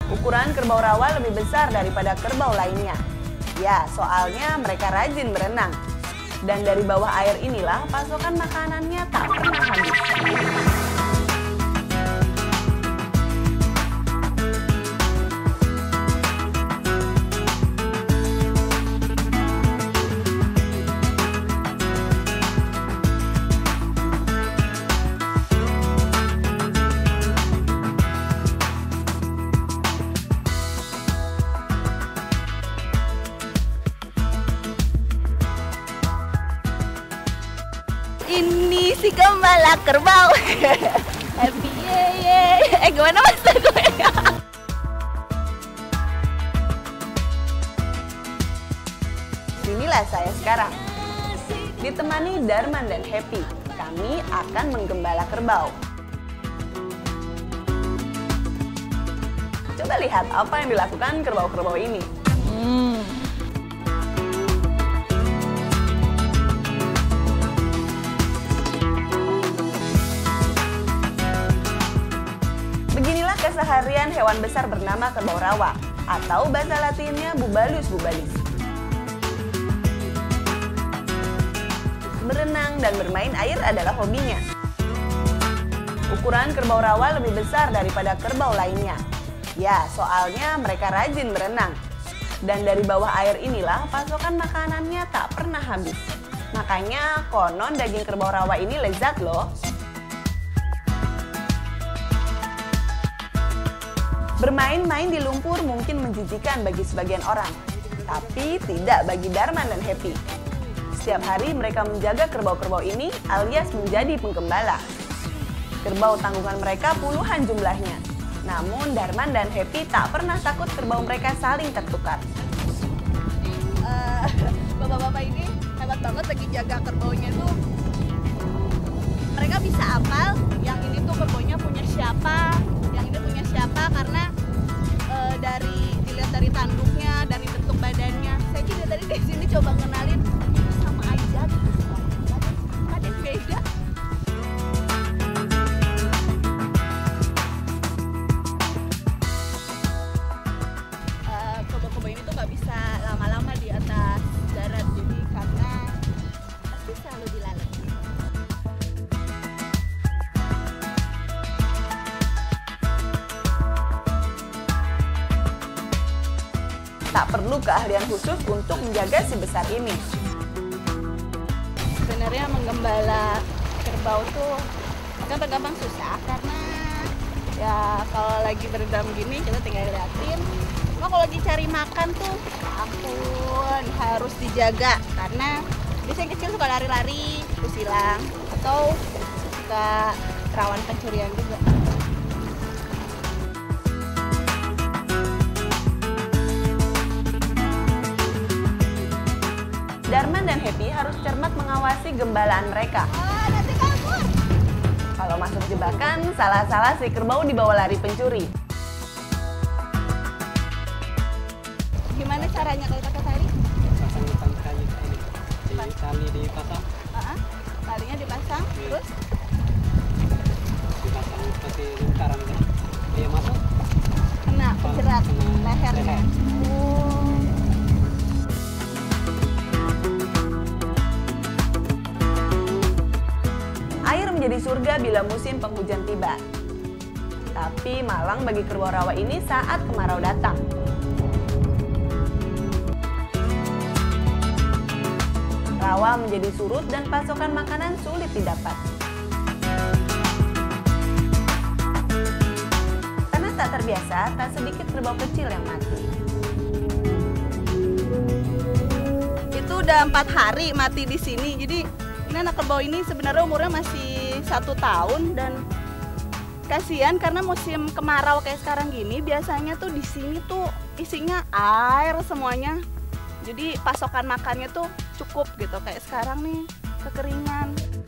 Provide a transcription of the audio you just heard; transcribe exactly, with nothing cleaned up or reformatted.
Ukuran kerbau rawa lebih besar daripada kerbau lainnya. Ya, soalnya mereka rajin berenang. Dan dari bawah air inilah pasokan makanannya tak pernah habis. Ini si gembala kerbau. Happy ye ye. Eh gimana mas gue? Inilah saya sekarang. Ditemani Darman dan Happy, kami akan menggembala kerbau. Coba lihat apa yang dilakukan kerbau-kerbau ini. Hmm. Beginilah keseharian hewan besar bernama kerbau rawa, atau bahasa latinnya Bubalus bubalis. Berenang dan bermain air adalah hobinya. Ukuran kerbau rawa lebih besar daripada kerbau lainnya. Ya, soalnya mereka rajin berenang. Dan dari bawah air inilah pasokan makanannya tak pernah habis. Makanya konon daging kerbau rawa ini lezat loh. Bermain-main di lumpur mungkin menjijikan bagi sebagian orang, tapi tidak bagi Darman dan Happy. Setiap hari mereka menjaga kerbau-kerbau ini alias menjadi penggembala. Kerbau tanggungan mereka puluhan jumlahnya. Namun Darman dan Happy tak pernah takut kerbau mereka saling tertukar. Uh, Bapak-bapak ini hebat banget lagi jaga kerbaunya tuh. Mereka bisa hafal yang ini tuh kerbaunya punya siapa, yang ini punya siapa karena uh, dari dilihat dari tanduknya, dari bentuk badannya. Saya juga tadi di sini coba kenalin sama aja gitu semuanya. Ada beda. Uh, kerbau-kerbau ini tuh nggak bisa lama-lama di atas darat, jadi karena pasti selalu dilalui. Tak perlu keahlian khusus untuk menjaga si besar ini. Sebenarnya menggembala kerbau tuh kan tergampang susah karena ya kalau lagi berenang gini kita tinggal liatin. Cuma kalau lagi cari makan tuh ampun harus dijaga karena biasanya kecil suka lari-lari terus hilang atau suka rawan pencurian juga. Darman dan Happy harus cermat mengawasi gembalaan mereka. Oh, nanti kabur. Kalau masuk jebakan, salah-salah si kerbau dibawa lari pencuri. Gimana caranya kalau kakak tari? Pasang tali ini, di tali dipasang, Uh-huh. Talinya dipasang, Iya. terus dipasang pakai lingkaran kan. Dia masuk, kena kejerat kena lehernya. leher. Oh. Air menjadi surga bila musim penghujan tiba. Tapi malang bagi kerbau rawa ini saat kemarau datang. Rawa menjadi surut dan pasokan makanan sulit didapat. Karena tak terbiasa, tak sedikit kerbau kecil yang mati. Itu udah empat hari mati di sini. Jadi ini anak kerbau ini sebenarnya umurnya masih satu tahun dan kasihan karena musim kemarau kayak sekarang gini biasanya tuh di sini tuh isinya air semuanya. Jadi pasokan makannya tuh cukup gitu kayak sekarang nih kekeringan.